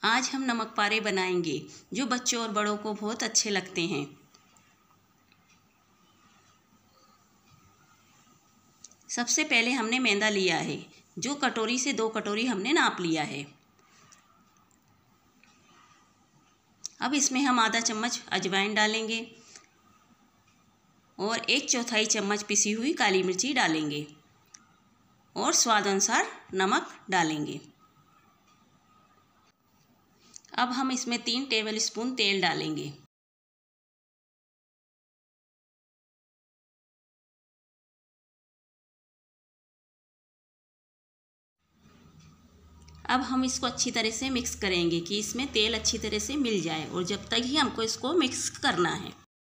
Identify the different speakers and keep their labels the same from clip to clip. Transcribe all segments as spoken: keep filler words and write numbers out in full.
Speaker 1: आज हम नमक पारे बनाएंगे जो बच्चों और बड़ों को बहुत अच्छे लगते हैं। सबसे पहले हमने मैदा लिया है, जो कटोरी से दो कटोरी हमने नाप लिया है। अब इसमें हम आधा चम्मच अजवाइन डालेंगे और एक चौथाई चम्मच पिसी हुई काली मिर्ची डालेंगे और स्वाद अनुसार नमक डालेंगे। अब हम इसमें तीन टेबल स्पून तेल डालेंगे। अब हम इसको अच्छी तरह से मिक्स करेंगे कि इसमें तेल अच्छी तरह से मिल जाए, और जब तक ही हमको इसको मिक्स करना है।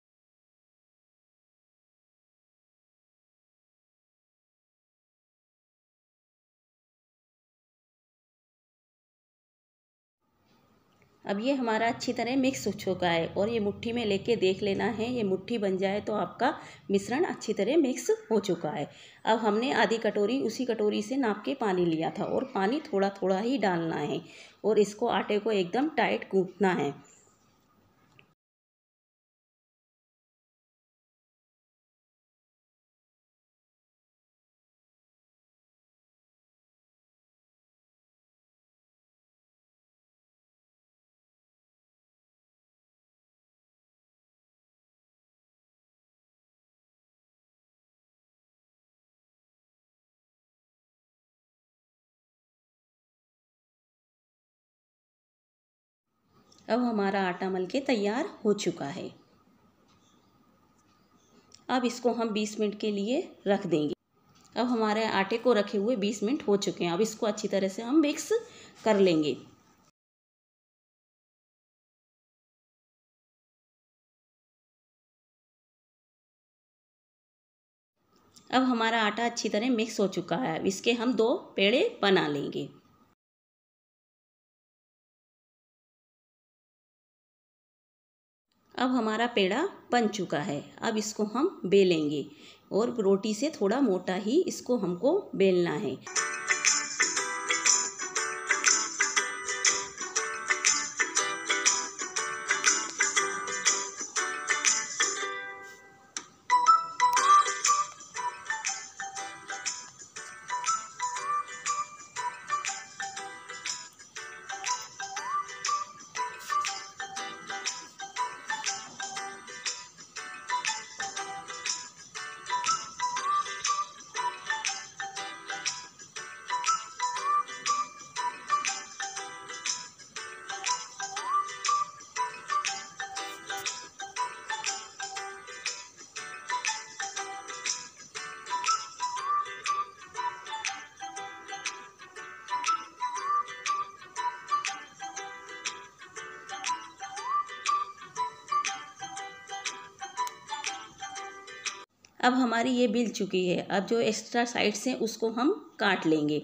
Speaker 1: अब ये हमारा अच्छी तरह मिक्स हो चुका है और ये मुट्ठी में लेके देख लेना है। ये मुट्ठी बन जाए तो आपका मिश्रण अच्छी तरह मिक्स हो चुका है। अब हमने आधी कटोरी उसी कटोरी से नाप के पानी लिया था और पानी थोड़ा थोड़ा ही डालना है और इसको आटे को एकदम टाइट गूंथना है। अब हमारा आटा मल के तैयार हो चुका है। अब इसको हम बीस मिनट के लिए रख देंगे। अब हमारे आटे को रखे हुए बीस मिनट हो चुके हैं। अब इसको अच्छी तरह से हम मिक्स कर लेंगे। अब हमारा आटा अच्छी तरह मिक्स हो चुका है। अब इसके हम दो पेड़े बना लेंगे। अब हमारा पेड़ा बन चुका है। अब इसको हम बेलेंगे और रोटी से थोड़ा मोटा ही इसको हमको बेलना है। अब हमारी ये बिल चुकी है। अब जो एक्स्ट्रा साइड्स हैं उसको हम काट लेंगे।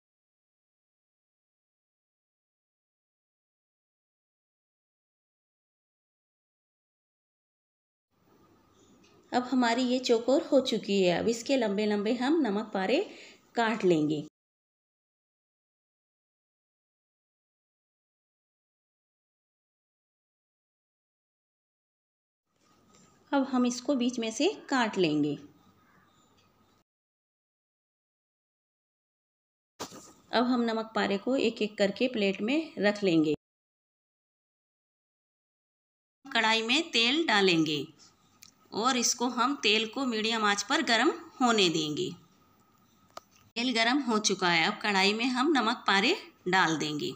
Speaker 1: अब हमारी ये चौकोर हो चुकी है। अब इसके लंबे लंबे हम नमक पारे काट लेंगे। अब हम इसको बीच में से काट लेंगे। अब हम नमक पारे को एक एक करके प्लेट में रख लेंगे। कढ़ाई में तेल डालेंगे और इसको हम तेल को मीडियम आंच पर गरम होने देंगे। तेल गरम हो चुका है। अब कढ़ाई में हम नमक पारे डाल देंगे।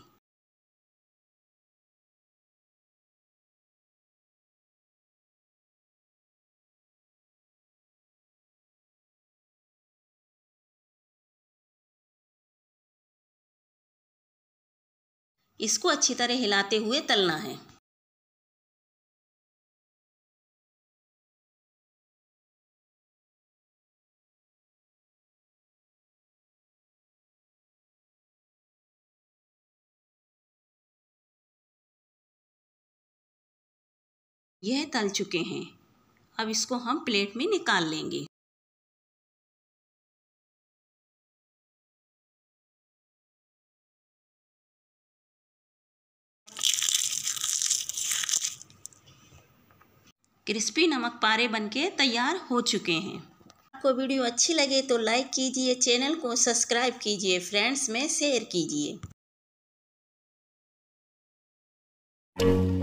Speaker 1: इसको अच्छी तरह हिलाते हुए तलना है। यह तल चुके हैं। अब इसको हम प्लेट में निकाल लेंगे। क्रिस्पी नमक पारे बनके तैयार हो चुके हैं। आपको वीडियो अच्छी लगे तो लाइक कीजिए, चैनल को सब्सक्राइब कीजिए, फ्रेंड्स में शेयर कीजिए।